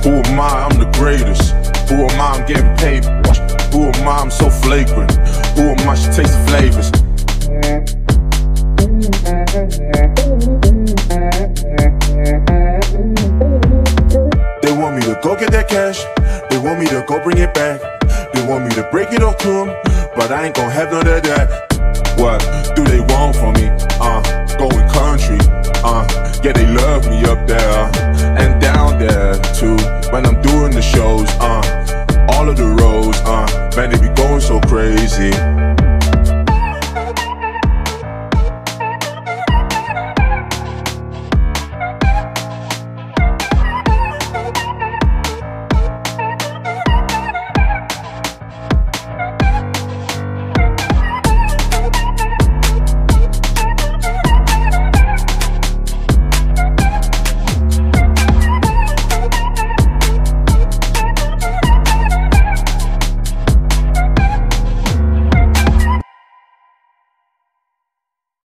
Who am I? I'm the greatest. Who am I? I'm getting paid. Who am I? I'm so flagrant. Who am I? She tastes the flavors. They want me to go get that cash. They want me to go bring it back. They want me to break it off to them, but I ain't gon' have none of that. What do they want from me? Going country. Yeah, they love me up there and down there too. When I'm doing the shows,